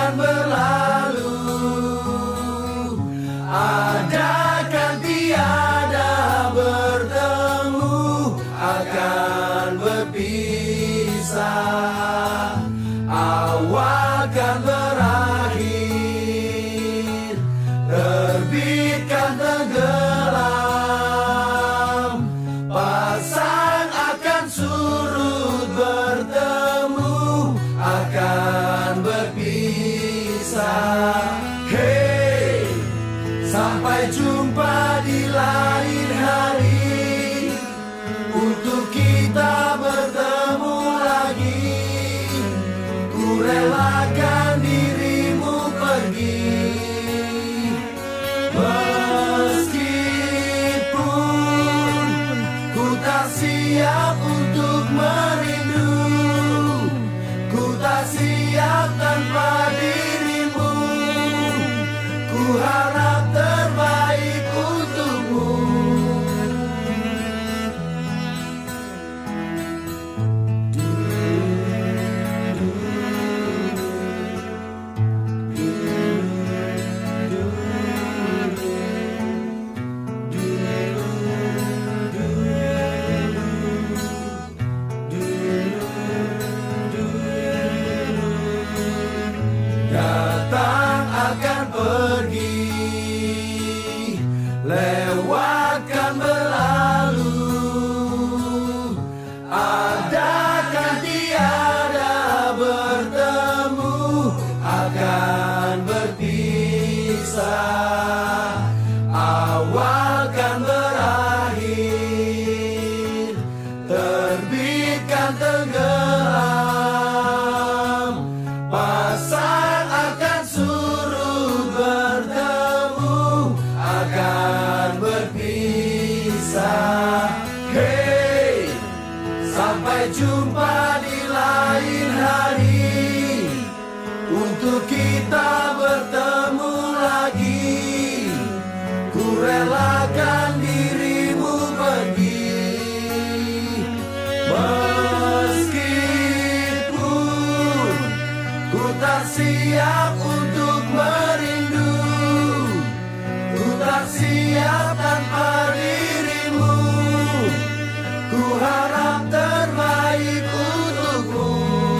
akan berlalu, ada kan tiada bertemu, akan berpisah. Awal kan berakhir, terbit kan tenggelam, pasang akan surut, bertemu akan berpisah. Hey, sampai jumpa di lain hari, untuk kita bertemu lagi. Ku relakan dirimu pergi, meskipun ku tak siap untuk merindu, ku tak siap tanpa dirimu. Ku harap terbaik untukmu. Datang akan pergi, lewatkan berlalu, ada kan tiada bertemu, akan berpisah. Awal kan berakhir, terbit kan tenggelam, pasang akan surut, bertemu akan berpisah. Hey, sampai jumpa di lain hari, untuk kita bertemu lagi. Ku relakan dirimu pergi, meskipun ku tak siap untuk merindu, ku tak siap tanpa dirimu. Ku harap terbaik untukmu.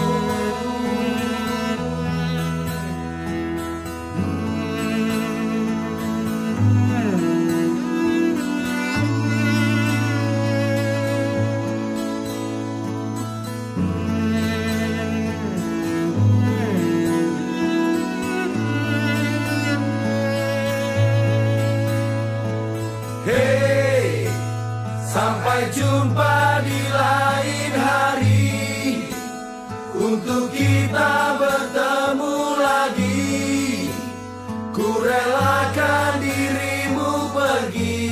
Hey, sampai jumpa di lain hari, untuk kita bertemu lagi. Ku relakan dirimu pergi,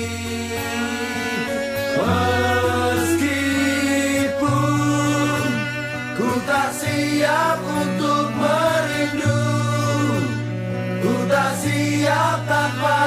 meskipun ku tak siap untuk merindu, ku tak siap tanpa